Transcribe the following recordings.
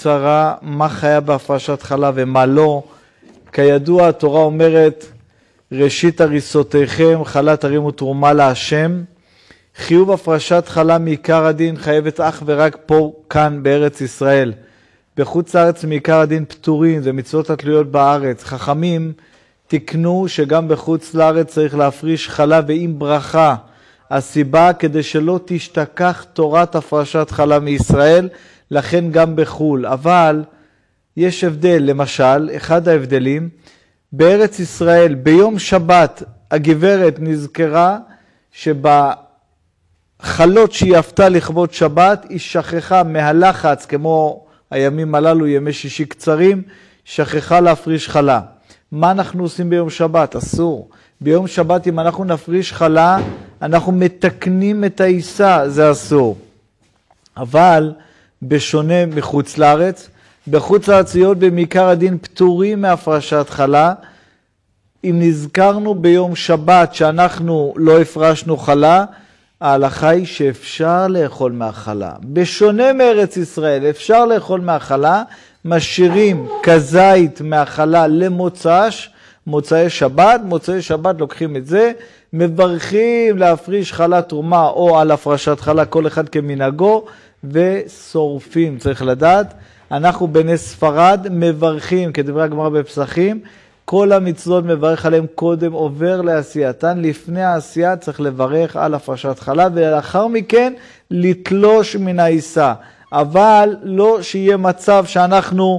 בקצרה מה חיה בהפרשת חלה ומה לא. כידוע התורה אומרת, ראשית הריסותיכם חלה תרימו תרומה להשם. חיוב הפרשת חלה מעיקר הדין חייבת אך ורק פה, כאן בארץ ישראל. בחוץ לארץ מעיקר הדין פטורים, זה מצוות התלויות בארץ. חכמים תקנו שגם בחוץ לארץ צריך להפריש חלה ועם ברכה. הסיבה כדי שלא תשתכח תורת הפרשת חלה מישראל, לכן גם בחול. אבל יש הבדל, למשל, אחד ההבדלים, בארץ ישראל ביום שבת הגברת נזכרה שבחלות שהיא עפתה לכבוד שבת, היא שכחה מהלחץ, כמו הימים הללו, ימי שישי קצרים, שכחה להפריש חלה. מה אנחנו עושים ביום שבת? אסור. ביום שבת אם אנחנו נפריש חלה, אנחנו מתקנים את העיסה, זה אסור. אבל בשונה מחוץ לארץ, בחוץ לארץ להיות במעיקר הדין פטורים מהפרשת חלה. אם נזכרנו ביום שבת שאנחנו לא הפרשנו חלה, ההלכה היא שאפשר לאכול מהחלה. בשונה מארץ ישראל, אפשר לאכול מהחלה, משאירים כזית מהחלה למוצ"ש, מוצאי שבת, מוצאי שבת לוקחים את זה, מברכים להפריש חלה תרומה או על הפרשת חלה, כל אחד כמנהגו, ושורפים, צריך לדעת. אנחנו בני ספרד מברכים, כדברי הגמרא בפסחים, כל המצוות מברך עליהם קודם עובר לעשייתן, לפני העשייה צריך לברך על הפרשת חלה, ולאחר מכן לתלוש מן העיסה. אבל לא שיהיה מצב שאנחנו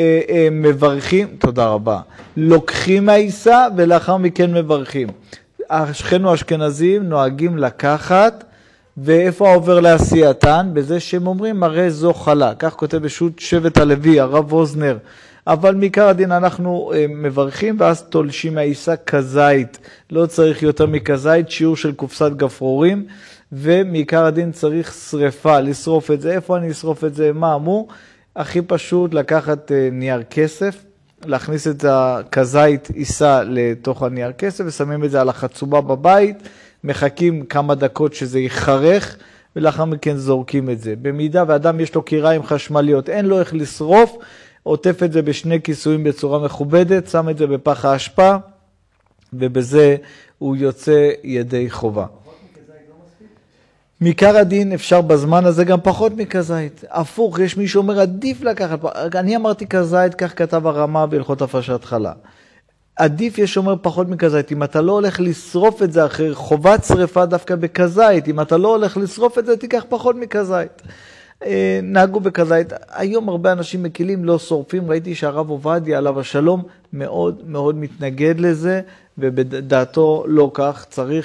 מברכים, תודה רבה, לוקחים מהעיסה ולאחר מכן מברכים. השכנו האשכנזים נוהגים לקחת, ואיפה עובר לעשייתן? בזה שהם אומרים, הרי זו חלה. כך כותב בשו"ת שבט הלוי, הרב ווזנר. אבל מעיקר הדין אנחנו מברכים, ואז תולשים מהעיסה כזית. לא צריך יותר מכזית, שיעור של קופסת גפרורים, ומעיקר הדין צריך שריפה, לשרוף את זה. איפה אני אשרוף את זה? מה אמור? הכי פשוט לקחת נייר כסף, להכניס את הכזית עיסה לתוך הנייר כסף, ושמים את זה על החצובה בבית, מחכים כמה דקות שזה יחרך, ולאחר מכן זורקים את זה. במידה ואדם יש לו קיריים חשמליות, אין לו איך לשרוף, עוטף את זה בשני כיסויים בצורה מכובדת, שם את זה בפח האשפה, ובזה הוא יוצא ידי חובה. מעיקר הדין אפשר בזמן הזה גם פחות מכזית. הפוך, יש מי שאומר עדיף לקחת, אני אמרתי כזית, כך כתב הרמה בהלכות הפרשת חלה. עדיף יש אומר פחות מכזית, אם אתה לא הולך לשרוף את זה אחרי חובת שריפה דווקא בכזית, אם אתה לא הולך לשרוף את זה תיקח פחות מכזית. נהגו בכזית, היום הרבה אנשים מקילים לא שורפים, ראיתי שהרב עובדיה עליו השלום מאוד מאוד מתנגד לזה, ובדעתו לא כך,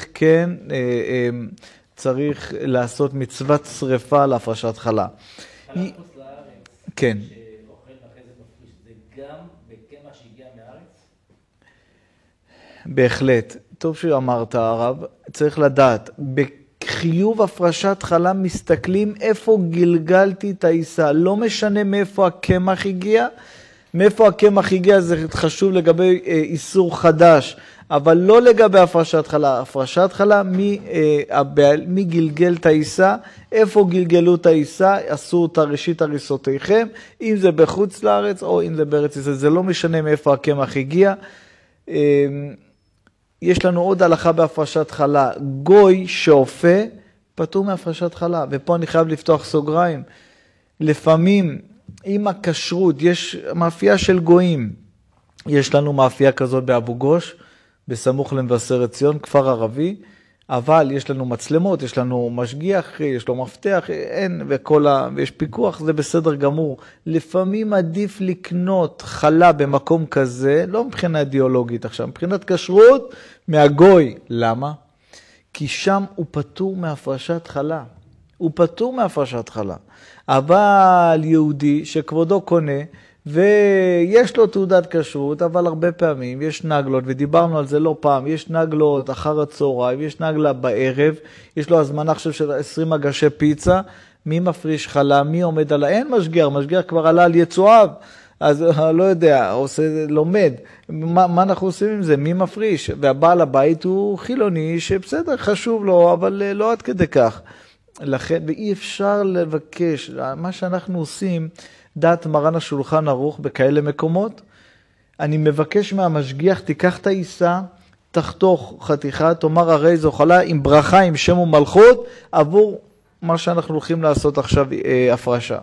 צריך לעשות מצוות שריפה להפרשת חלה. כן. בהחלט. טוב שאמרת הרב, צריך לדעת, בחיוב הפרשת חלה מסתכלים איפה גלגלתי את העיסה, לא משנה מאיפה הקמח הגיע, מאיפה הקמח הגיע זה חשוב לגבי איסור חדש, אבל לא לגבי הפרשת חלה. הפרשת חלה, מי גלגל את העיסה, איפה גלגלו את העיסה, עשו את ראשית הריסותיכם, אם זה בחוץ לארץ או אם זה בארץ ישראל, זה לא משנה מאיפה הקמח הגיע. יש לנו עוד הלכה בהפרשת חלה, גוי שאופה פטור מהפרשת חלה, ופה אני חייב לפתוח סוגריים. לפעמים עם הכשרות יש מאפייה של גויים, יש לנו מאפייה כזאת באבו גוש, בסמוך למבשרת ציון, כפר ערבי, אבל יש לנו מצלמות, יש לנו משגיח, יש לו מפתח, אין, ויש פיקוח, זה בסדר גמור. לפעמים עדיף לקנות חלה במקום כזה, לא מבחינה אידיאולוגית עכשיו, מבחינת כשרות מהגוי. למה? כי שם הוא פטור מהפרשת חלה. הוא פטור מהפרשת חלה. אבל יהודי שכבודו קונה, ויש לו תעודת כשרות, אבל הרבה פעמים יש נגלות, ודיברנו על זה לא פעם, יש נגלות אחר הצהריים, יש נגלה בערב, יש לו הזמנה עכשיו של 20 מגשי פיצה, מי מפריש חלה, מי עומד על אין משגיח, משגיח כבר עלה על יצואיו, אז לא יודע, לומד, מה אנחנו עושים עם זה, מי מפריש, והבעל הבית הוא חילוני, שבסדר, חשוב לו, אבל לא עד כדי כך. לכן, ואי אפשר לבקש, מה שאנחנו עושים, דעת מרן השולחן ערוך בכאלה מקומות. אני מבקש מהמשגיח, תיקח את העיסה, תחתוך חתיכה, תאמר הרי זו חלה עם ברכה, עם שם ומלכות, עבור מה שאנחנו הולכים לעשות עכשיו הפרשה.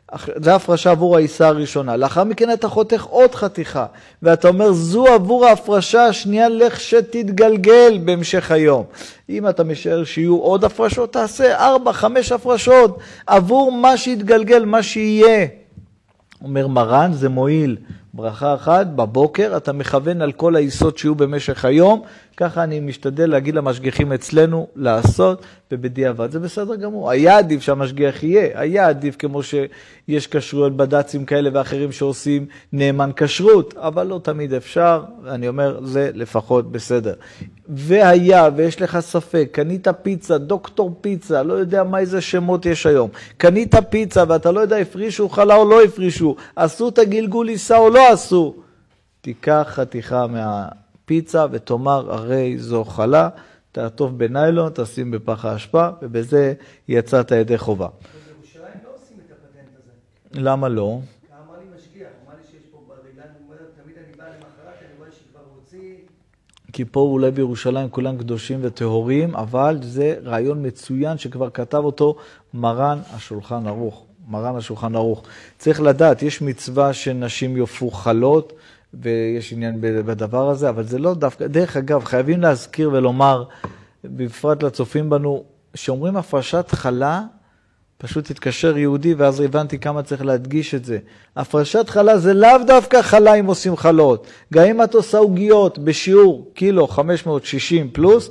זה הפרשה עבור העיסה הראשונה. לאחר מכן אתה חותך עוד חתיכה, ואתה אומר, זו עבור ההפרשה השנייה, לך שתתגלגל בהמשך היום. אם אתה משער שיהיו עוד הפרשות, תעשה 4-5 הפרשות, עבור מה שיתגלגל, מה שיהיה. אומר מרן, זה מועיל. ברכה אחת, בבוקר, אתה מכוון על כל העיסות שיהיו במשך היום, ככה אני משתדל להגיד למשגיחים אצלנו לעשות, ובדיעבד זה בסדר גמור. היה עדיף שהמשגיח יהיה, היה עדיף כמו שיש כשרויות בד"צים כאלה ואחרים שעושים נאמן כשרות, אבל לא תמיד אפשר, אני אומר, זה לפחות בסדר. והיה, ויש לך ספק, קנית פיצה, דוקטור פיצה, לא יודע מה איזה שמות יש היום, קנית פיצה ואתה לא יודע הפרישו חלה או לא הפרישו, עשו את הגלגול עיסה או לא עשו, תיקח חתיכה מהפיצה ותאמר הרי זו חלה, תעטוף בניילון, תשים בפח האשפה, ובזה יצאת ידי חובה. בירושלים לא עושים את הפטנט הזה. למה לא? אמר לי משגיח, אמר לי שיש פה ברגליים, תמיד אני בא למחרת, אני רואה שכבר הוציא. כי פה אולי בירושלים כולם קדושים וטהורים, אבל זה רעיון מצוין שכבר כתב אותו מרן השולחן ערוך. מרן השולחן ערוך. צריך לדעת, יש מצווה שנשים יופו חלות, ויש עניין בדבר הזה, אבל זה לא דווקא. דרך אגב, חייבים להזכיר ולומר, בפרט לצופים בנו, שאומרים הפרשת חלה, פשוט תתקשר יהודי, ואז הבנתי כמה צריך להדגיש את זה. הפרשת חלה זה לאו דווקא חלה אם עושים חלות. גם אם את עושה עוגיות בשיעור קילו 560 פלוס,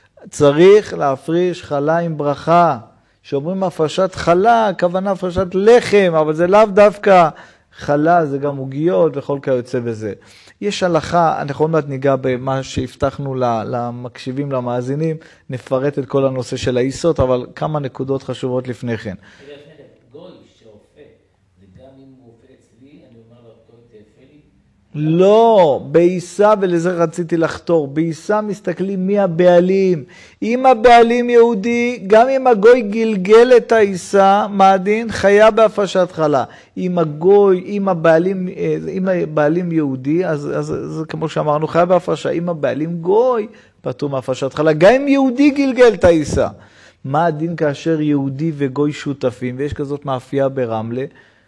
צריך להפריש חלה עם ברכה. שאומרים הפרשת חלה, הכוונה הפרשת לחם, אבל זה לאו דווקא חלה, זה גם עוגיות וכל כיוצא בזה. יש הלכה, אנחנו עוד מעט ניגע במה שהבטחנו למקשיבים, למאזינים, נפרט את כל הנושא של העיסות, אבל כמה נקודות חשובות לפני כן. גוי שרופא, זה גם אם הוא רופא אצלי, אני אומר לו, גוי תאפה לי? לא, בעיסה, ולזה רציתי לחתור, בעיסה מסתכלים מי הבעלים. אם הבעלים יהודי, גם אם הגוי גלגל את העיסה, מה הדין? חיה בהפרשת חלה. אם הגוי, אם הבעלים יהודי, אז זה כמו שאמרנו, חיה בהפרשה. אם הבעלים גוי, פטור מהפרשת חלה. גם אם יהודי גלגל את העיסה. מה הדין כאשר יהודי וגוי שותפים, ויש כזאת מאפייה ברמלה,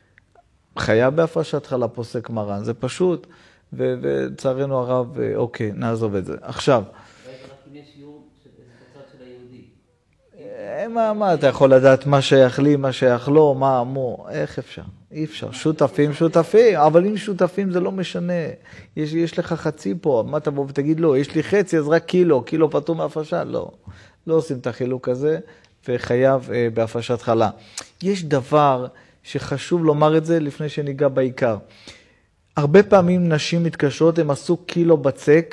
חיה בהפרשת חלה פוסק מרן, זה פשוט, וצערנו הרב, אוקיי, נעזוב את זה. עכשיו, רק אם יש שיעור בצד של היהודי. מה אתה יכול לדעת מה שייך לי, מה שייך לו, מה מו, איך אפשר? אי אפשר, שותפים, אבל אם שותפים זה לא משנה, יש לך חצי פה, מה תבוא ותגיד לו, יש לי חצי, אז רק קילו פטור מהפרשה, לא עושים את החילוק הזה, וחייב בהפרשת חלה. יש דבר שחשוב לומר את זה לפני שניגע בעיקר. הרבה פעמים נשים מתקשרות, הם עשו קילו בצק,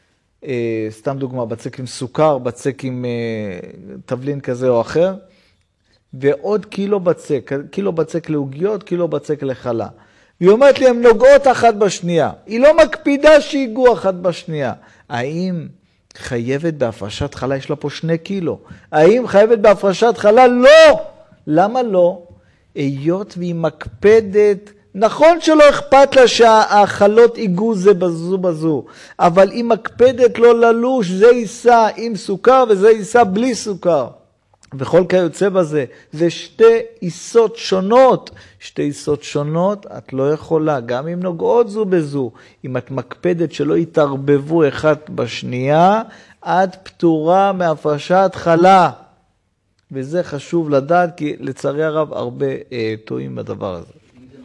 סתם דוגמה, בצק עם סוכר, בצק עם תבלין כזה או אחר, ועוד קילו בצק לעוגיות, קילו בצק לחלה. והיא אומרת לי, הן נוגעות אחת בשנייה. היא לא מקפידה שיגעו אחת בשנייה. האם חייבת בהפרשת חלה? יש לה פה 2 קילו. האם חייבת בהפרשת חלה? לא! למה לא? היות והיא מקפדת, נכון שלא אכפת לה שהחלות עיגו זה בזו, אבל היא מקפדת לא ללוש, זה ייסה עם סוכר וזה ייסה בלי סוכר. וכל כיוצא בזה, זה 2 עיסות שונות. 2 עיסות שונות, את לא יכולה, גם אם נוגעות זו בזו. אם את מקפדת שלא יתערבבו אחת בשנייה, את פטורה מהפרשת חלה. וזה חשוב לדעת, כי לצערי הרב הרבה טועים בדבר הזה.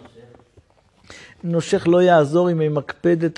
נושך לא יעזור אם היא מקפדת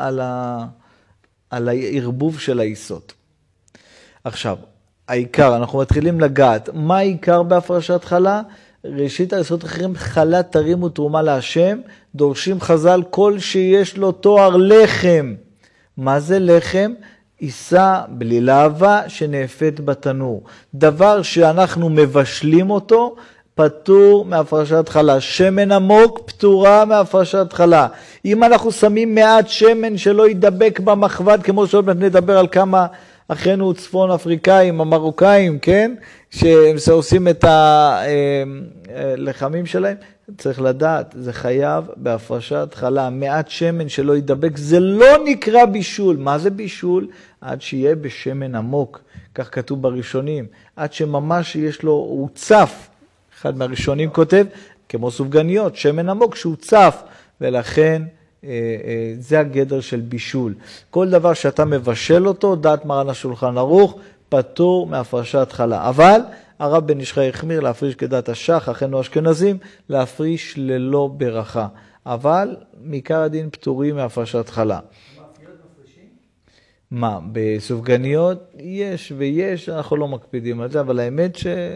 על הערבוב של העיסות. עכשיו, העיקר, אנחנו מתחילים לגעת. מה העיקר בהפרשת חלה? ראשית העיסות אחרים, חלה תרימו תרומה להשם, דורשים חז"ל כל שיש לו תואר לחם. מה זה לחם? עיסה בלי להבה שנאפת בתנור. דבר שאנחנו מבשלים אותו, פטור מהפרשת חלה. שמן עמוק פטורה מהפרשת חלה. אם אנחנו שמים מעט שמן שלא ידבק במחבת, כמו שעוד מעט נדבר על כמה אחינו צפון אפריקאים, המרוקאים, כן? שעושים את הלחמים שלהם. צריך לדעת, זה חייב בהפרשת חלה. מעט שמן שלא ידבק, זה לא נקרא בישול. מה זה בישול? עד שיהיה בשמן עמוק, כך כתוב בראשונים. עד שממש יש לו, הוא צף. אחד מהראשונים כותב, כמו סופגניות, שמן עמוק שהוא צף, ולכן זה הגדר של בישול. כל דבר שאתה מבשל אותו, דעת מרן השולחן ערוך, פטור מהפרשת חלה. אבל הרב בן איש חי החמיר להפריש כדת השח, אחינו אשכנזים, להפריש ללא ברכה. אבל מעיקר הדין פטורים מהפרשת חלה. מאפיות מפרישים? מה, בסופגניות יש ויש, אנחנו לא מקפידים על זה, אבל האמת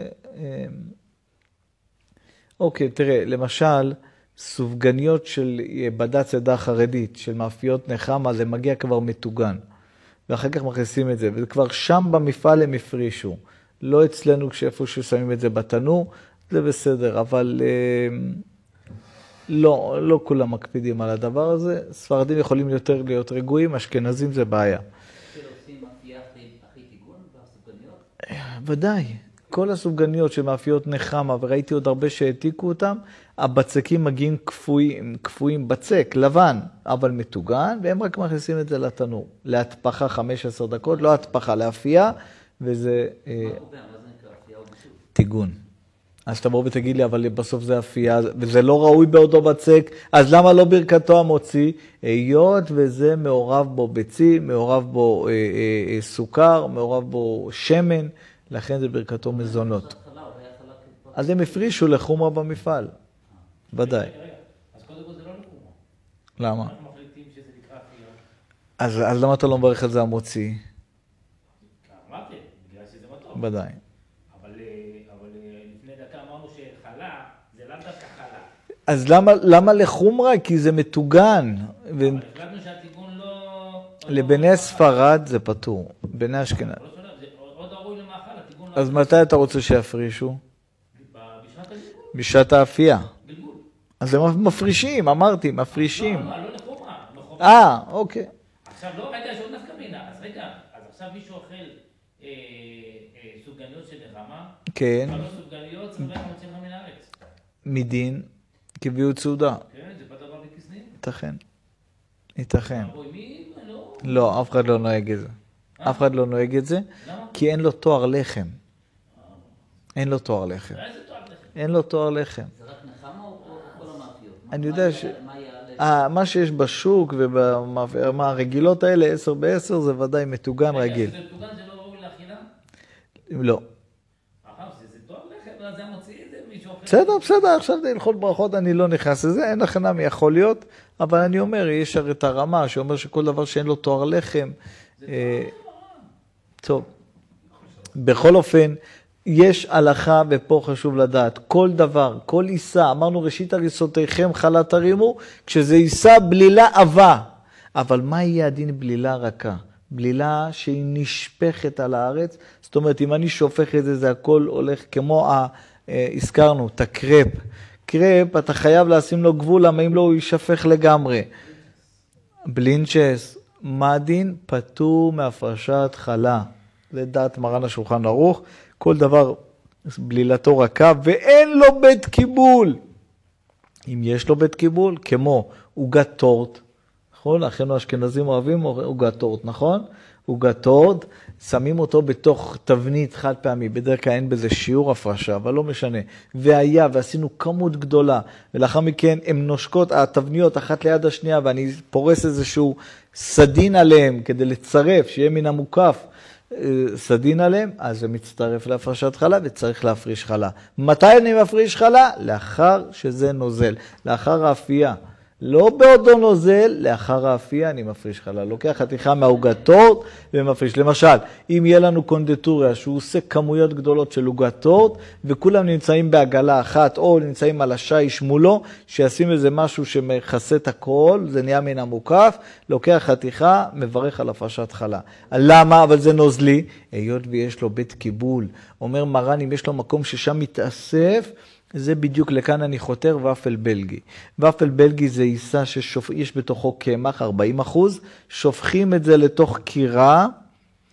אוקיי, תראה, למשל, סופגניות של בד"ץ עדה חרדית, של מאפיות נחמה, זה מגיע כבר מטוגן. ואחר כך מכניסים את זה, וכבר שם במפעל הם הפרישו. לא אצלנו כשאיפה ששמים את זה בתנור, זה בסדר, אבל לא כולם מקפידים על הדבר הזה. ספרדים יכולים יותר להיות רגועים, אשכנזים זה בעיה. עושים מאפייה הכי טיגון בסופגניות? ודאי. כל הסופגניות שמאפיות נחמה, וראיתי עוד הרבה שהעתיקו אותם, הבצקים מגיעים קפואים בצק, לבן, אבל מטוגן, והם רק מכניסים את זה לתנור. להתפחה 15 דקות, לא התפחה, לאפייה, וזה מה קובע? מה זה נקרא אפייה או בישול? טיגון. אז תבוא ותגיד לי, אבל בסוף זה אפייה, וזה לא ראוי באותו בצק, אז למה לא ברכתו המוציא? היות וזה מעורב בו ביצים, מעורב בו סוכר, מעורב בו שמן, לכן זה ברכתו מזונות. אז הם הפרישו לחומרה במפעל. ודאי. רגע, אז קודם כל זה לא לחומרה. למה? אנחנו מחליטים שזה נקרא אפייה. אז למה אתה לא מברך על זה המוציא? אמרתי, בגלל שזה מתוק. ודאי. אבל לפני דקה אמרנו שחלה זה לאו דווקא חלה. אז למה לחומרה? כי זה מטוגן. אבל החלטנו שהטיגון לא... לבני ספרד זה פטור. בני אשכנז. זה עוד ראוי למאכל, הטיגון לא... אז מתי אתה רוצה שיפרישו? בשעת הגלגול. בשעת האפייה. גלגול. אז הם מפרישים, אמרתי, מפרישים. לא לחומרה. אוקיי. עכשיו לא, רגע, יש עוד נפקא מינה. אז רגע, אז עכשיו מישהו אוכל סופגניות של נחמה, כן. אבל לא סופגניות, צריך להוציא לך מן הארץ. מדין, קביעות סעודה. כן, זה בדבר בכסנים. ייתכן. בואי, מי? לא. לא, אף אחד לא נוהג את זה. אף אחד לא נוהג את זה, למה? כי אין לו תואר לחם. אין לו תואר לחם. איזה תואר לכם? אין לו תואר לחם. זה רק נחמה או כל המאפיות? אני יודע ש... מה יעלה? מה שיש בשוק וברגילות האלה, 10 ב-10, זה ודאי מטוגן רגיל. זה מטוגן, זה לא ראוי לאכילה? לא. זה תואר לחם, אז זה מוציא את זה מישהו אחר. בסדר, עכשיו זה הלכות ברכות, אני לא נכנס לזה, אין הכנה מי יכול להיות, אבל אני אומר, יש הרי את הרמה שאומר שכל דבר שאין לו תואר לחם, טוב. בכל אופן, יש הלכה, ופה חשוב לדעת, כל דבר, כל עיסה, אמרנו ראשית הריסותיכם חלה תרימו, כשזה עיסה בלילה עבה. אבל מה יהיה הדין בלילה רכה? בלילה שהיא נשפכת על הארץ, זאת אומרת, אם אני שופך את זה, זה הכל הולך כמו, הזכרנו, את הקרפ. קרפ, אתה חייב לשים לו גבול, למה אם לא הוא יישפך לגמרי. בלינצ'ס, מה הדין? פטור מהפרשת חלה. לדעת מרן השולחן ערוך, כל דבר בלילתו רכה, ואין לו בית קיבול. אם יש לו בית קיבול, כמו עוגת טורט, נכון? אחינו האשכנזים אוהבים עוגת טורט, נכון? עוגת טורט, שמים אותו בתוך תבנית חד פעמי, בדרך כלל אין בזה שיעור הפרשה, אבל לא משנה. ועשינו כמות גדולה, ולאחר מכן הן נושקות, התבניות אחת ליד השנייה, ואני פורס איזשהו סדין עליהם, כדי לצרף, שיהיה מן המוקף, סדין עליהם, אז זה מצטרף להפרשת חלה וצריך להפריש חלה. מתי אני מפריש חלה? לאחר שזה נוזל, לאחר האפייה. לא בעודו נוזל, לאחר האפייה אני מפריש חלה. לוקח חתיכה מהעוגת טורט ומפריש. למשל, אם יהיה לנו קונדיטוריה שהוא עושה כמויות גדולות של עוגת טורט, וכולם נמצאים בעגלה אחת, או נמצאים על השיש מולו, שישים איזה משהו שמכסה את הכל, זה נהיה מן המוקף, לוקח חתיכה, מברך על הפרשת חלה. למה? אבל זה נוזלי. היות ויש לו בית קיבול. אומר מרן, אם יש לו מקום ששם מתאסף, זה בדיוק לכאן אני חותר ופל בלגי. ופל בלגי זה עיסה שיש בתוכו קמח, 40%, שופכים את זה לתוך קירה,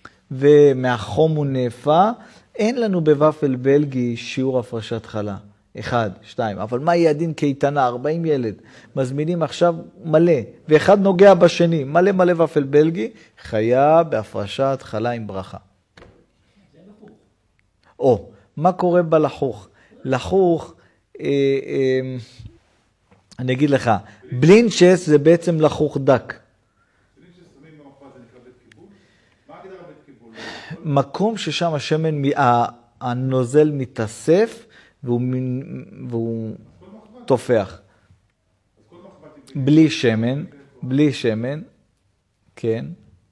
ומהחום הוא נאפה. אין לנו בוופל בלגי שיעור הפרשת חלה. 1, 2. אבל מה יהיה הדין קייטנה? 40 ילד. מזמינים עכשיו מלא, ואחד נוגע בשני, מלא מלא ופל בלגי, חיה בהפרשת חלה עם ברכה. זה לחוך. או, מה קורה בלחוך? לחוך, אני אגיד לך, בלינצ'ס זה בעצם לחוך דק. מקום ששם השמן, הנוזל מתאסף והוא תופח. בלי שמן, בלי שמן, כן.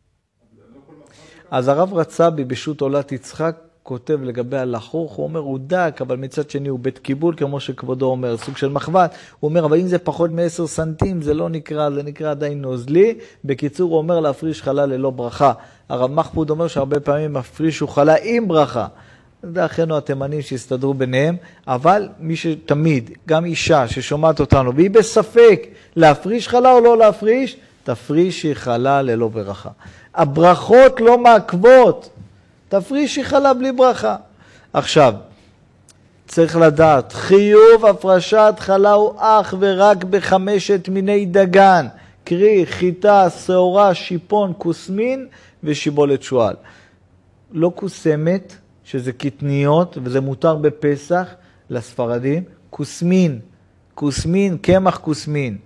אז הרב רצבי בשו"ת עולת יצחק כותב לגבי הלחוך, הוא אומר הוא דק, אבל מצד שני הוא בית קיבול, כמו שכבודו אומר, סוג של מחבת. הוא אומר, אבל אם זה פחות מ10 סנטים, זה לא נקרא, זה נקרא עדיין נוזלי. בקיצור, הוא אומר להפריש חלה ללא ברכה. הרב מחפוד אומר שהרבה פעמים מפרישו חלה עם ברכה. זה אחינו התימנים שהסתדרו ביניהם, אבל מי שתמיד, גם אישה ששומעת אותנו, והיא בספק להפריש חלה או לא להפריש, תפרישי חלה ללא ברכה. הברכות לא מעכבות. תפרישי חלה בלי ברכה. עכשיו, צריך לדעת, חיוב הפרשת חלה הוא אך ורק ב5 מיני דגן, קרי, חיטה, שעורה, שיפון, כוסמין ושיבולת שועל. לא כוסמת, שזה קטניות, וזה מותר בפסח לספרדים, כוסמין, כוסמין, קמח כוסמין.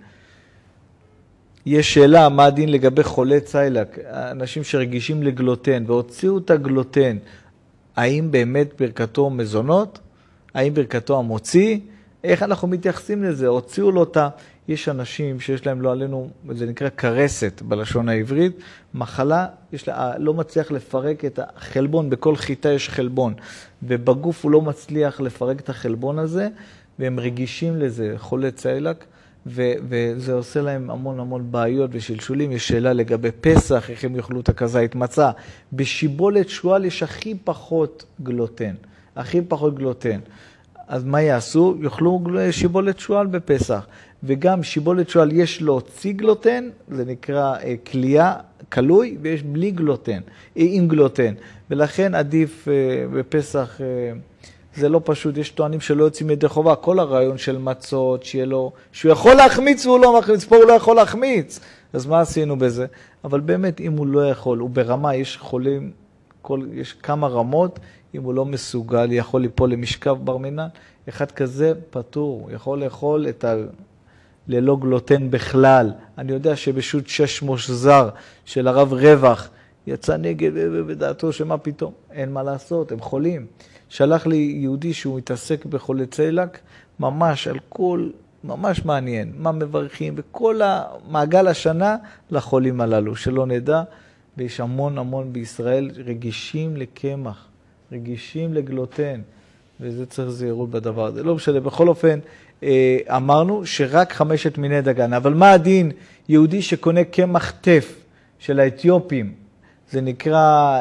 יש שאלה, מה הדין לגבי חולי ציילק, אנשים שרגישים לגלוטן, והוציאו את הגלוטן, האם באמת ברכתו מזונות? האם ברכתו המוציא? איך אנחנו מתייחסים לזה? הוציאו לו אותה, יש אנשים שיש להם לא עלינו, זה נקרא קרסת בלשון העברית, מחלה, יש לה, לא מצליח לפרק את החלבון, בכל חיטה יש חלבון, ובגוף הוא לא מצליח לפרק את החלבון הזה, והם רגישים לזה, חולי ציילק, וזה עושה להם המון המון בעיות ושלשולים. יש שאלה לגבי פסח, איך הם יאכלו את הכזית מצה. בשיבולת שועל יש הכי פחות גלוטן, הכי פחות גלוטן. אז מה יעשו? יאכלו שיבולת שועל בפסח. וגם שיבולת שועל יש להוציא גלוטן, זה נקרא כליה, קלוי, ויש בלי גלוטן, עם גלוטן. ולכן עדיף בפסח, זה לא פשוט, יש טוענים שלא יוצאים ידי חובה, כל הרעיון של מצות, שיהיה לו, שהוא יכול להחמיץ והוא לא מחמיץ, פה הוא לא יכול להחמיץ, אז מה עשינו בזה? אבל באמת, אם הוא לא יכול, הוא ברמה, יש חולים, יש כמה רמות, אם הוא לא מסוגל, יכול ליפול למשכב בר מינן, אחד כזה פטור, יכול לאכול את ללא גלוטן בכלל. אני יודע שבשו"ת 6 זר של הרב רווח, יצא נגד בדעתו שמה פתאום, אין מה לעשות, הם חולים. שלח לי יהודי שהוא מתעסק בחולי ציילק, ממש על כל, ממש מעניין, מה מברכים, וכל המעגל השנה לחולים הללו, שלא נדע, ויש המון המון בישראל רגישים לקמח, רגישים לגלוטן, וזה צריך זהירות בדבר הזה. לא משנה, בכל אופן, אמרנו שרק 5 מיני דגן, אבל מה הדין יהודי שקונה קמח טף של האתיופים, זה נקרא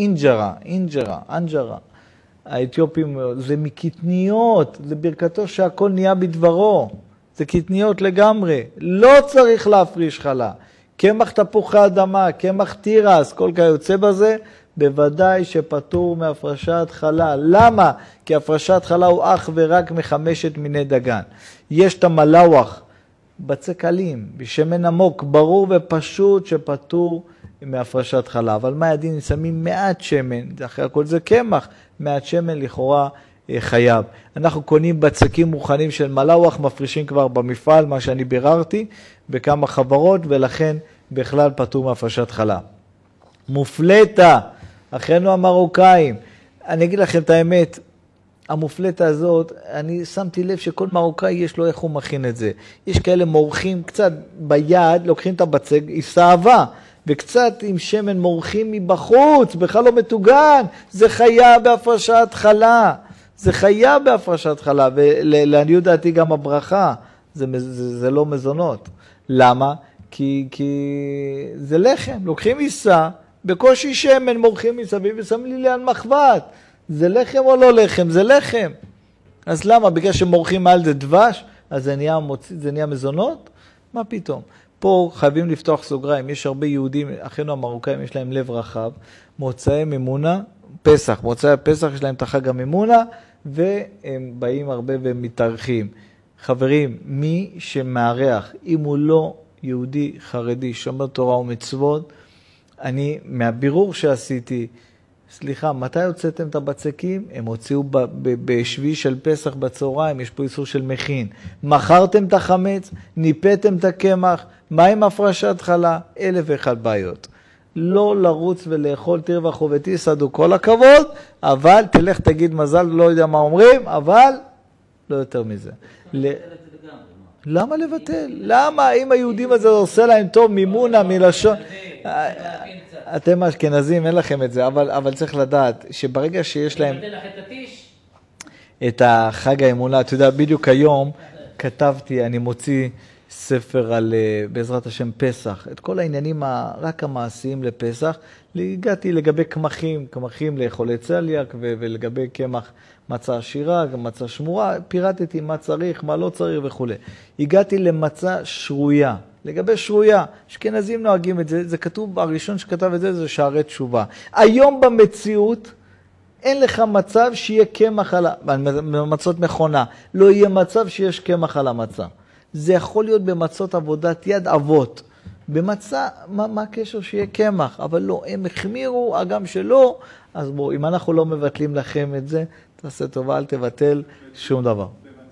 אנג'רה. האתיופים זה מקטניות, זה ברכתו שהכל נהיה בדברו, זה קטניות לגמרי, לא צריך להפריש חלה. קמח תפוחי אדמה, קמח תירס, כל כיוצא בזה, בוודאי שפטור מהפרשת חלה. למה? כי הפרשת חלה הוא אך ורק 5 מיני דגן. יש את המלאווח, בצק עלים, בשמן עמוק, ברור ופשוט שפטור מהפרשת חלה. אבל מה הדין? שמים מעט שמן, אחרי הכל זה קמח, מעט שמן לכאורה חייב. אנחנו קונים בצקים מוכנים של מלאווח, מפרישים כבר במפעל, מה שאני ביררתי, בכמה חברות, ולכן בכלל פטור מהפרשת חלה. מופלטה, אחינו המרוקאים, אני אגיד לכם את האמת, המופלטה הזאת, אני שמתי לב שכל מרוקאי יש לו איך הוא מכין את זה. יש כאלה מורחים קצת ביד, לוקחים את הבצק, היא סעבה, וקצת עם שמן מורחים מבחוץ, בכלל לא מטוגן, זה חיה בהפרשת חלה, זה חיה בהפרשת חלה, ולעניות דעתי גם הברכה, זה לא מזונות. למה? כי זה לחם, לוקחים עיסה, בקושי שמן מורחים מסביב ושמים לי ליד מחבת. זה לחם או לא לחם? זה לחם. אז למה? בגלל שמורחים מעל זה דבש, אז זה נהיה מזונות? מה פתאום? פה חייבים לפתוח סוגריים, יש הרבה יהודים, אחינו המרוקאים יש להם לב רחב, מוצאי ממונה, פסח, מוצאי הפסח יש להם את החג הממונה, והם באים הרבה ומתארחים. חברים, מי שמארח, אם הוא לא יהודי חרדי, שומר תורה ומצוות, אני, מהבירור שעשיתי, סליחה, מתי הוצאתם את הבצקים? הם הוציאו בשביעי של פסח בצהריים, יש פה איסור של מכין. מכרתם את החמץ, ניפתם את הקמח, מה עם הפרשת חלה? 1001 בעיות. לא לרוץ ולאכול תרווח ותיסעדו, כל הכבוד, אבל תלך תגיד מזל, לא יודע מה אומרים, אבל לא יותר מזה. למה לבטל? למה? אם היהודים הזה עושה להם טוב מימונה מלשון... אתם אשכנזים, אין לכם את זה, אבל צריך לדעת שברגע שיש להם את החג האמונה, אתה יודע, בדיוק היום כתבתי, אני מוציא ספר על בעזרת השם פסח, את כל העניינים רק המעשיים לפסח, הגעתי לגבי קמחים לחולי צליאק ולגבי קמח מצה עשירה, גם מצה שמורה, פירטתי מה צריך, מה לא צריך וכו'. הגעתי למצה שרויה. לגבי שרויה, אשכנזים נוהגים את זה, זה כתוב, הראשון שכתב את זה זה שערי תשובה. היום במציאות אין לך מצב שיהיה קמח על מצות מכונה, לא יהיה מצב שיש קמח על המצה. זה יכול להיות במצות עבודת יד אבות. במצה, מה הקשר שיהיה קמח? אבל לא, הם החמירו, אגם שלא, אז בואו, אם אנחנו לא מבטלים לכם את זה, תעשה טובה, אל תבטל שום דבר.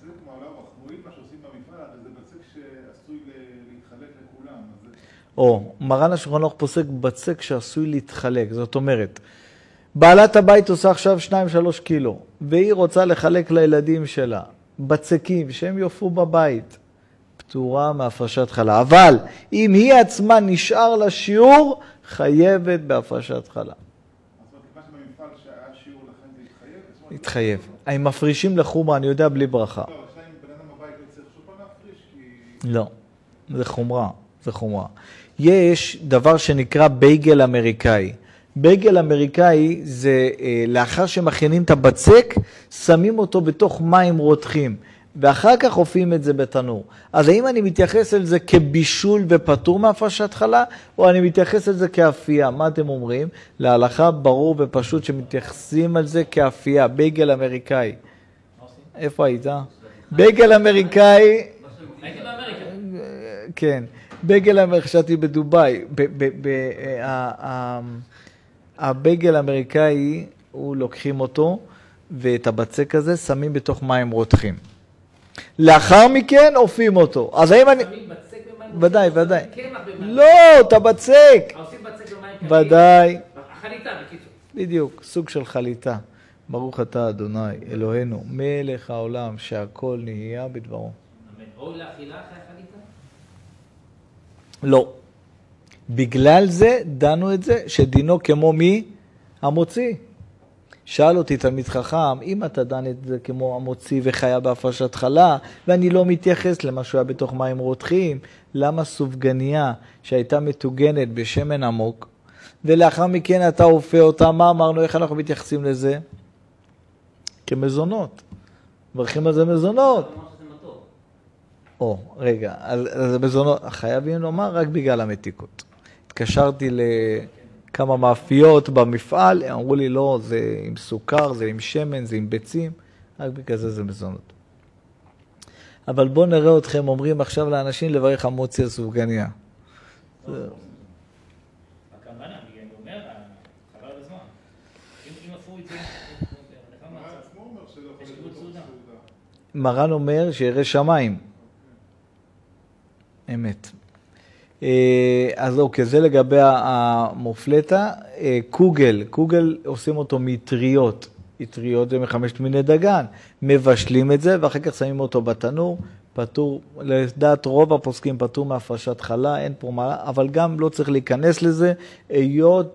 או, מרן השולחן ערוך פוסק בצק שעשוי להתחלק, זאת אומרת, בעלת הבית עושה עכשיו 2-3 קילו, והיא רוצה לחלק לילדים שלה, בצקים, שהם יופו בבית, פטורה מהפרשת חלה. אבל אם היא עצמה נשאר לשיעור, חייבת בהפרשת חלה. אז כיוון שבמפעל שהיה שיעור לכם זה יתחייב? יתחייב. הם מפרישים לחומרה, אני יודע, בלי ברכה. לא, עכשיו אם בן אדם בבית לא צריך שוב פעם להפריש, כי... לא, זה חומרה, זה חומרה. יש דבר שנקרא בייגל אמריקאי. בייגל אמריקאי זה לאחר שמכינים את הבצק, שמים אותו בתוך מים רותחים, ואחר כך הופעים את זה בתנור. אז האם אני מתייחס אל זה כבישול ופטור מהפרשת חלה, או אני מתייחס אל זה כאפייה? מה אתם אומרים? להלכה ברור ופשוט שמתייחסים על זה כאפייה, בייגל אמריקאי. איפה היית? בייגל אמריקאי... הייתי באמריקה. כן. בייגל אמריקאי, חשבתי בדוביי. הבייגל האמריקאי, הוא לוקחים אותו, ואת הבצק הזה שמים בתוך מים רותחים. לאחר מכן הופים אותו. אז האם אני... שמים בצק במים? ודאי, ודאי. קמח במים? לא, את הבצק. עושים בצק במים קרים? ודאי. החליטה, בקיצור. בדיוק, סוג של חליטה. ברוך אתה אדוני אלוהינו, מלך העולם, שהכל נהיה בדברו. אמן. או לאכילה אחרי החליטה? לא. בגלל זה דנו את זה שדינו כמו מי? המוציא. שאל אותי תלמיד חכם, אם אתה דן את זה כמו המוציא וחיה בהפרשת חלה, ואני לא מתייחס למה שהוא היה בתוך מים רותחים, למה סופגניה שהייתה מטוגנת בשמן עמוק, ולאחר מכן אתה הופע אותה, מה אמרנו, איך אנחנו מתייחסים לזה? כמזונות. מברכים על זה מזונות. או, רגע, אז מזונות, חייבים לומר רק בגלל המתיקות. התקשרתי לכמה מאפיות במפעל, אמרו לי לא, זה עם סוכר, זה עם שמן, זה עם ביצים, רק בגלל זה מזונות. אבל בואו נראה אתכם אומרים עכשיו לאנשים לברך המוציא הסופגניה. הכוונה, אני אומר, חבל בזמן. אם אפו את זה, עצמו אומר שלא יכול להיות סעודה. מרן אומר שירא שמיים. אמת. אז אוקיי, זה לגבי המופלטה. קוגל עושים אותו מטריות. טריות זה מחמשת מיני דגן. מבשלים את זה ואחר כך שמים אותו בתנור. פטור, לדעת רוב הפוסקים פטור מהפרשת חלה, אין פה מה, אבל גם לא צריך להיכנס לזה, היות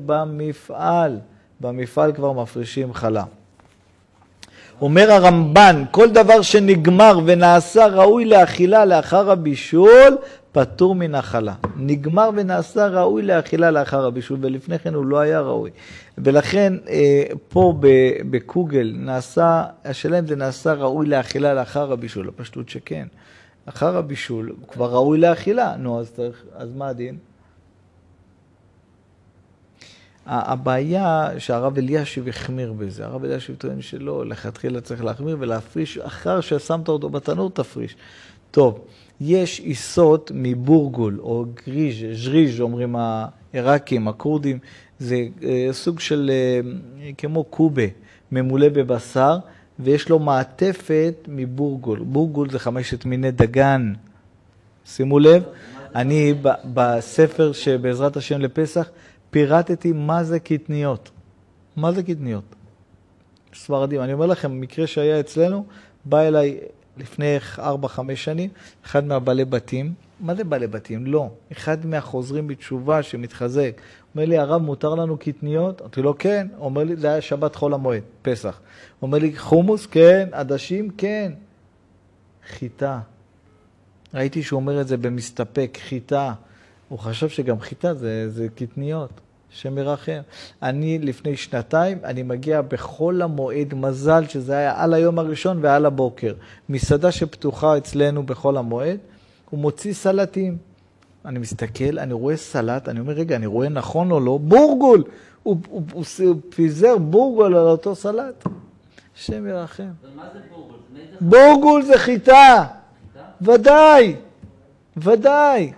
במפעל כבר מפרישים חלה. אומר הרמב"ן, כל דבר שנגמר ונעשה ראוי לאכילה לאחר הבישול, פטור מן החלה. נגמר ונעשה ראוי לאכילה לאחר הבישול, ולפני כן הוא לא היה ראוי. ולכן פה בקוגל נעשה, השאלה אם זה נעשה ראוי לאכילה לאחר הבישול, הפשטות שכן. אחר הבישול הוא כבר ראוי לאכילה, נו אז מה הדין? הבעיה שהרב אלישיב החמיר בזה. הרב אלישיב טוען שלא, לכתחילה צריך להחמיר ולהפריש, אחר ששמת אותו בתנור תפריש. טוב, יש עיסות מבורגול, או ז'ריז' אומרים העיראקים, הקורדים, זה סוג של כמו קובה, ממולא בבשר, ויש לו מעטפת מבורגול. בורגול זה 5 מיני דגן. שימו לב, אני בספר שבעזרת השם לפסח, פירטתי מה זה קטניות. מה זה קטניות? ספרדים. אני אומר לכם, מקרה שהיה אצלנו, בא אליי לפני 4-5 שנים, אחד מהבעלי בתים. מה זה בעלי בתים? לא. אחד מהחוזרים בתשובה שמתחזק. אומר לי, הרב, מותר לנו קטניות? אמרתי לו, כן. אומר לי, זה היה שבת חול המועד, פסח. אומר לי, חומוס? כן. עדשים? כן. חיטה. ראיתי שהוא אומר את זה במסתפק, חיטה. הוא חשב שגם חיטה זה קטניות, שמרחם. אני לפני 2 אני מגיע בחול המועד, מזל שזה היה על היום הראשון ועל הבוקר. מסעדה שפתוחה אצלנו בחול המועד, הוא מוציא סלטים. אני מסתכל, אני רואה סלט, אני אומר, רגע, אני רואה נכון או לא? בורגול! הוא פיזר בורגול על אותו סלט. השם ירחם. ומה זה בורגול? בורגול זה חיטה. ודאי. ודאי.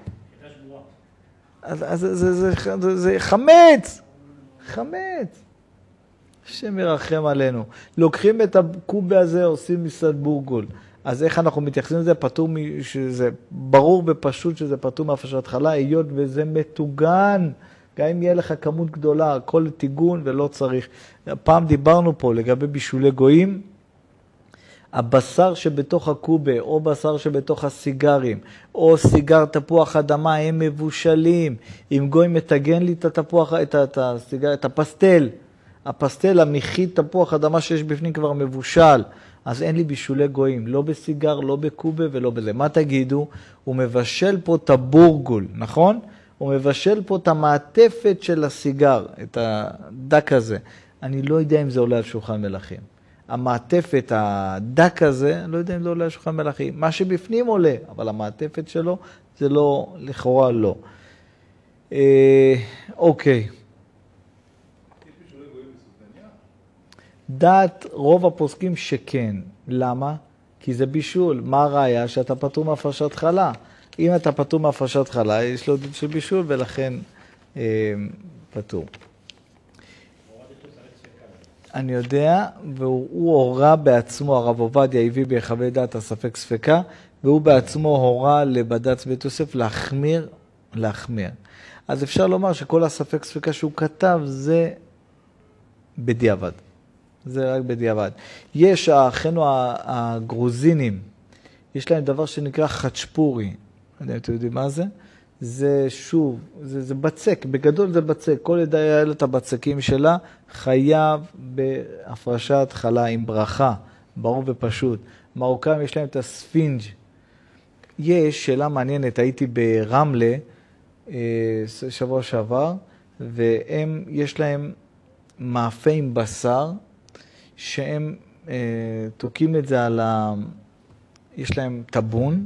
אז זה חמץ. חמץ. השם ירחם עלינו. לוקחים את הקובה הזה, עושים מסעד בורגול. אז איך אנחנו מתייחסים לזה? פטור, שזה ברור ופשוט שזה פטור מהפרשת חלה, היות וזה מטוגן. גם אם יהיה לך כמות גדולה, הכל טיגון ולא צריך. פעם דיברנו פה לגבי בישולי גויים, הבשר שבתוך הקובה, או בשר שבתוך הסיגרים, או סיגר תפוח אדמה, הם מבושלים. אם גוי מתגן לי את התפוח, את הפסטל, הפסטל, המחית תפוח אדמה שיש בפנים כבר מבושל, אז אין לי בישולי גויים, לא בסיגר, לא בקובה ולא בזה. מה תגידו? הוא מבשל פה את הבורגול, נכון? הוא מבשל פה את המעטפת של הסיגר, את הדק הזה. אני לא יודע אם זה עולה על שולחן מלכים. המעטפת, הדק הזה, אני לא יודע אם זה עולה על שולחן מלכים. מה שבפנים עולה, אבל המעטפת שלו, זה לא, לכאורה לא. אוקיי. דעת רוב הפוסקים שכן. למה? כי זה בישול. מה הראיה? שאתה פטור מהפרשת חלה. אם אתה פטור מהפרשת חלה, יש לו דין של בישול, ולכן פטור. אני יודע, והוא הורה בעצמו, הרב עובדיה הביא ביחווה דעת הספק ספקה, והוא בעצמו הורה לבד"ץ בית יוסף להחמיר. אז אפשר לומר שכל הספק ספקה שהוא כתב זה בדיעבד. זה רק בדיעבד. יש אחינו הגרוזינים, יש להם דבר שנקרא חצ'פורי. אתם יודעים מה זה? זה שוב, זה בצק, בגדול זה בצק. כל עדה היה לה את הבצקים שלה, חייב בהפרשת חלה עם ברכה, ברור ופשוט. מרוקאים יש להם את הספינג'. יש שאלה מעניינת, הייתי ברמלה שבוע שעבר, והם, יש להם מאפה עם בשר, שהם תוקים את זה על יש להם טבון,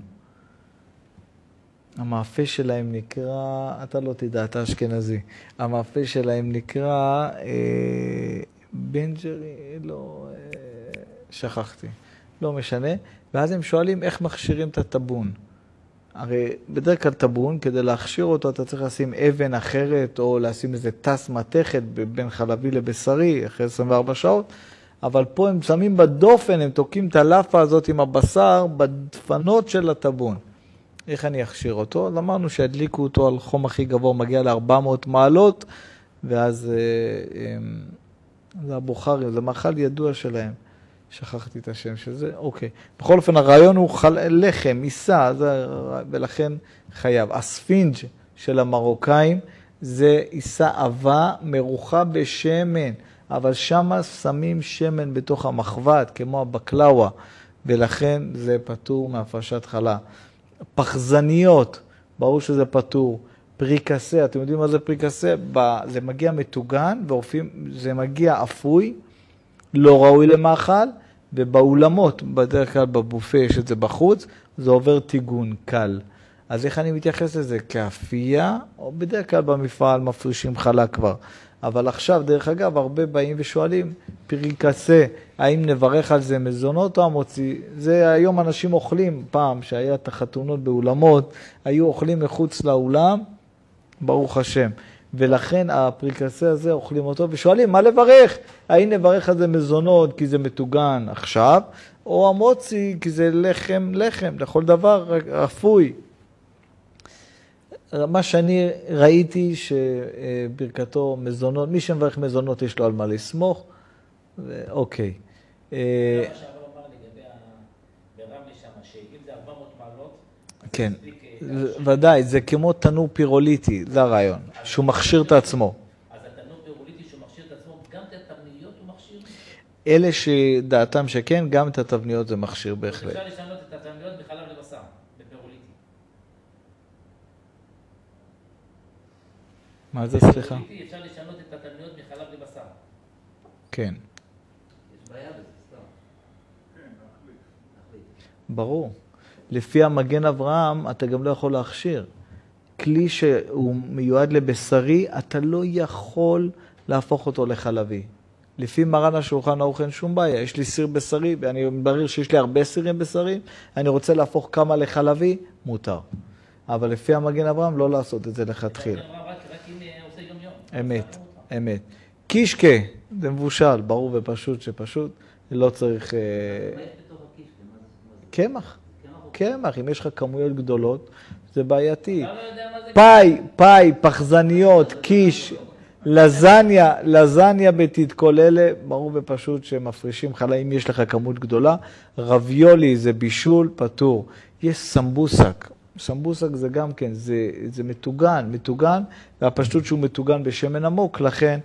המאפה שלהם נקרא, אתה לא תדע, אתה אשכנזי, המאפה שלהם נקרא בנג'רי, לא, שכחתי, לא משנה, ואז הם שואלים איך מכשירים את הטבון. הרי בדרך כלל טבון, כדי להכשיר אותו אתה צריך לשים אבן אחרת, או לשים איזה טס מתכת בין חלבי לבשרי, אחרי 24 שעות, אבל פה הם שמים בדופן, הם תוקים את הלפה הזאת עם הבשר, בדפנות של הטבון. איך אני אכשיר אותו? אז אמרנו שהדליקו אותו על חום הכי גבוה, מגיע ל-400 מעלות, ואז זה הבוכרים, זה מאכל ידוע שלהם. שכחתי את השם של זה, אוקיי. בכל אופן, הרעיון הוא לחם, עיסה, ולכן חייב. הספינג' של המרוקאים זה עיסה עבה מרוחה בשמן, אבל שם שמים שמן בתוך המחבת, כמו הבקלאווה, ולכן זה פטור מהפרשת חלה. פחזניות, ברור שזה פטור. פריקסה, אתם יודעים מה זה פריקסה? זה מגיע מטוגן, זה מגיע אפוי, לא ראוי למאכל, ובאולמות, בדרך כלל בבופה יש את זה בחוץ, זה עובר טיגון קל. אז איך אני מתייחס לזה? כאפייה, או בדרך כלל במפעל מפרישים חלה כבר. אבל עכשיו, דרך אגב, הרבה באים ושואלים, פריקסה, האם נברך על זה מזונות או המוציא? זה היום אנשים אוכלים, פעם שהיה את החתונות באולמות, היו אוכלים מחוץ לאולם, ברוך השם. ולכן הפריקסה הזה אוכלים אותו ושואלים, מה לברך? האם נברך על זה מזונות כי זה מתוגן עכשיו, או המוציא כי זה לחם, לכל דבר אפוי. מה שאני ראיתי שברכתו מזונות, מי שמברך מזונות יש לו על מה לסמוך, אוקיי. מה שהרב אמר לגבי ברמלה שם, שאם זה 400 מעלות, כן, ודאי, זה כמו תנור פירוליטי, זה הרעיון, שהוא מכשיר את עצמו. אז התנור פירוליטי שהוא מכשיר את עצמו, גם את התבניות הוא מכשיר? אלה שדעתם שכן, גם את התבניות זה מכשיר בהחלט. אפשר לשנות את התבניות מחלב לבשר, בפירוליטי. מה זה, סליחה? בפירוליטי אפשר לשנות את התבניות מחלב לבשר. כן. יש בעיה בזה, סתם. כן, להחליט. ברור. לפי המגן אברהם, אתה גם לא יכול להכשיר. כלי שהוא מיועד לבשרי, אתה לא יכול להפוך אותו לחלבי. לפי מרן השולחן ערוך אין שום בעיה. יש לי סיר בשרי, ואני מברר שיש לי הרבה סירים בשרי, אני רוצה להפוך כמה לחלבי, מותר. אבל לפי המגן אברהם, לא לעשות את זה לכתחילה. רק אם עושה יום יום. אמת, אמת. קישקה, זה מבושל, ברור ופשוט שפשוט, לא צריך... מה יש בתוך הקישקה? מה זה? קמח. קמח, אם יש לך כמויות גדולות, זה בעייתי. אתה לא יודע מה זה? פאי, פחזניות, קיש, לזניה בתית, אלה, ברור ופשוט שמפרישים חלה, אם יש לך כמות גדולה. רביולי זה בישול, פטור. יש סמבוסק. סמבוסק זה גם כן, זה מתוגן, והפשטות שהוא מתוגן בשמן עמוק, לכן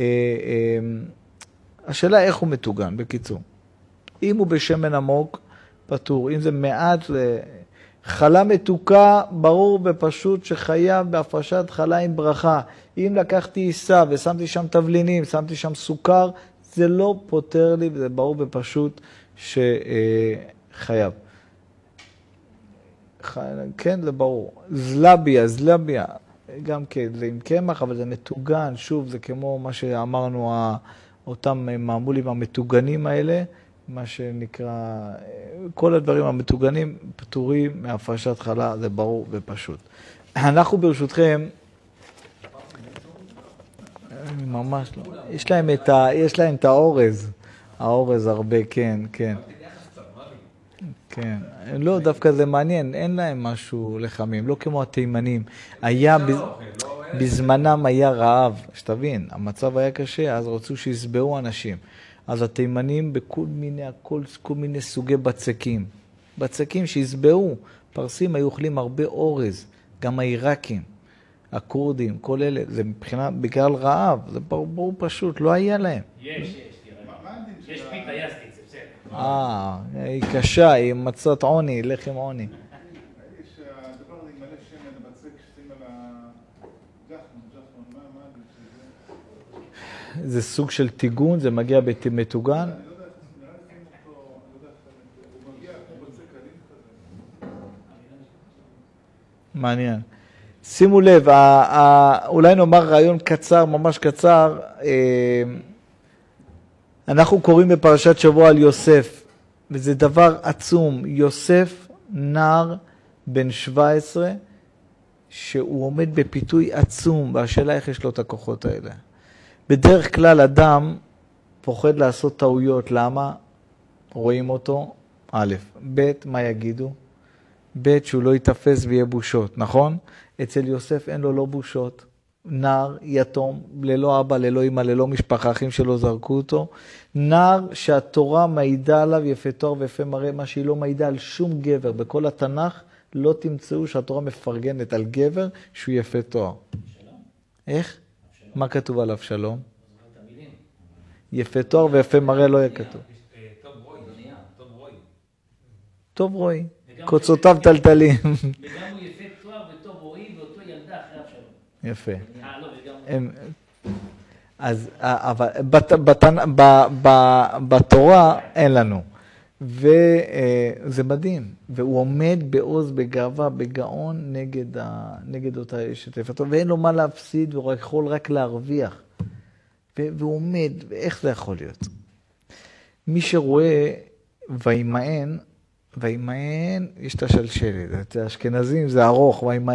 השאלה איך הוא מתוגן, בקיצור. אם הוא בשמן עמוק, פטור. אם זה מעט, חלה מתוקה, ברור ופשוט שחייב בהפרשת חלה עם ברכה. אם לקחתי עיסה ושמתי שם תבלינים, שמתי שם סוכר, זה לא פותר לי, וזה ברור ופשוט שחייב. כן, זה ברור. זלביה, גם כן, זה עם קמח, אבל זה מתוגן. שוב, זה כמו מה שאמרנו, אותם מעמולים המתוגנים האלה, מה שנקרא, כל הדברים המתוגנים פטורים מהפרשת חלה, זה ברור ופשוט. אנחנו ברשותכם, ממש לא, יש להם את האורז הרבה, כן. כן, לא, דווקא זה מעניין, אין להם משהו לחמים, לא כמו התימנים. בזמנם היה רעב, שתבין, המצב היה קשה, אז רצו שיסבעו אנשים. אז התימנים בכל מיני סוגי בצקים שיסבעו. פרסים היו אוכלים הרבה אורז, גם העיראקים, הקורדים, כל אלה, זה מבחינה, בגלל רעב, זה ברור פשוט, לא היה להם. יש פיתה יסטית, זה בסדר. היא קשה, היא מצאת עוני, לחם עוני. יש הדבר הזה עם מלא שמן בצק ששים על הג'חנון, מה זה? זה סוג של טיגון, זה מגיע מתוגן. אני לא יודע, נראה לי שים אותו, אני לא יודע, הוא מגיע כמו בצק קלים כזה. מעניין. שימו לב, אולי נאמר רעיון קצר, ממש קצר, אנחנו קוראים בפרשת שבוע על יוסף, וזה דבר עצום. יוסף, נער בן 17, שהוא עומד בפיתוי עצום, והשאלה איך יש לו את הכוחות האלה. בדרך כלל אדם פוחד לעשות טעויות, למה? רואים אותו, א', ב', מה יגידו? ב', שהוא לא יתפס ויהיה בושות, נכון? אצל יוסף אין לו לא בושות. נער יתום, ללא אבא, ללא אמא, ללא משפחה, אחים שלו זרקו אותו. נער שהתורה מעידה עליו יפה תואר ויפה מראה, מה שהיא לא מעידה על שום גבר. בכל התנ"ך לא תמצאו שהתורה מפרגנת על גבר שהוא יפה תואר. איך? מה כתוב על אבשלום? יפה תואר ויפה מראה לא יהיה כתוב. טוב רואי. קוצותיו טלטלים. וגם הוא יפה תואר וטוב רואי ואותו ילדה אחרי אבשלום. יפה. לא, וגם... אז אבל בתורה אין לנו. וזה מדהים. והוא עומד בעוז, בגאווה, בגאון נגד אותה אשת יפתו, ואין לו מה להפסיד, והוא יכול רק להרוויח. והוא עומד, ואיך זה יכול להיות? מי שרואה וימאן, יש את השלשלת, את האשכנזים זה ארוך, וימאן,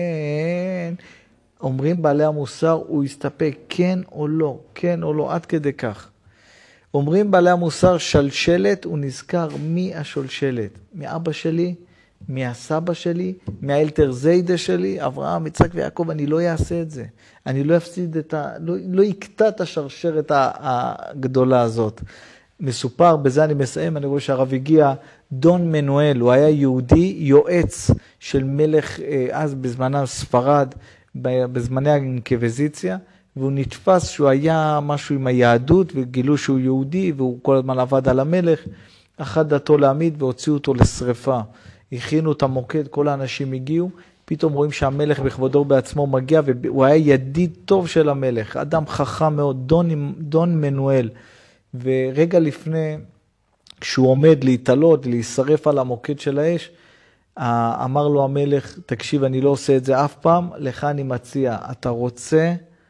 אומרים בעלי המוסר, הוא יסתפק כן או לא, כן או לא, עד כדי כך. אומרים בעלי המוסר, שלשלת, הוא נזכר מי השולשלת, מאבא שלי, מהסבא שלי, מהאלתר זיידה שלי, אברהם, יצחק ויעקב, אני לא אעשה את זה. אני לא אפסיד לא יקטע את השרשרת הגדולה הזאת. מסופר, בזה אני מסיים, אני רואה שהרב הגיע, דון מנואל, הוא היה יהודי, יועץ של מלך, אז בזמנה ספרד, בזמני האינקוויזיציה, והוא נתפס שהוא היה משהו עם היהדות, וגילו שהוא יהודי, והוא כל הזמן עבד על המלך, אחת דתו להעמיד והוציאו אותו לשריפה. הכינו את המוקד, כל האנשים הגיעו, פתאום רואים שהמלך בכבודו בעצמו מגיע, והוא היה ידיד טוב של המלך, אדם חכם מאוד, דון מנואל. ורגע לפני, כשהוא עומד להתעלות, להישרף על המוקד של האש, אמר לו המלך, תקשיב, אני לא עושה את זה אף פעם, לך אני מציע, אתה רוצה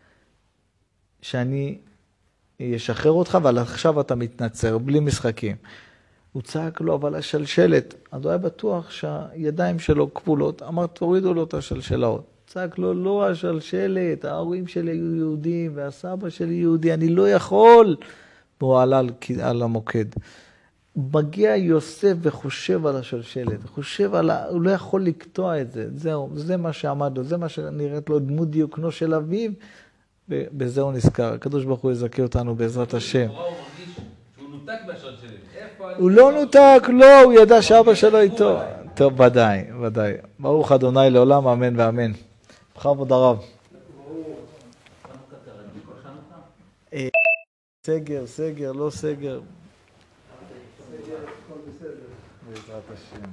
שאני אשחרר אותך, אבל עכשיו אתה מתנצר, בלי משחקים. הוא צעק לו, אבל השלשלת, אז הוא היה בטוח שהידיים שלו כפולות, אמר, תורידו לו את השלשלאות. צעק לו, לא השלשלת, ההורים שלי היו יהודים, והסבא שלי יהודי, אני לא יכול. והוא עלה על המוקד. מגיע יוסף וחושב על השלשלת, הוא לא יכול לקטוע את זה, זהו, זה מה שעמד לו, זה מה שנראית לו דמות דיוקנו של אביו, ובזה הוא נזכר. הקדוש ברוך הוא יזכה אותנו בעזרת השם. הוא מרגיש שהוא נותק מהשלשלת. הוא לא נותק, לא, הוא ידע שאבא שלו איתו. טוב, ודאי. ברוך אדוני לעולם, אמן ואמן. בכבוד הרב. סגר, לא סגר. בעזרת השם.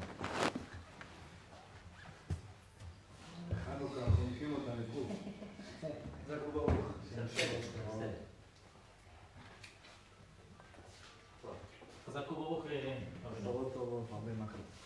חזק וברוך. טובות, הרבה נחת.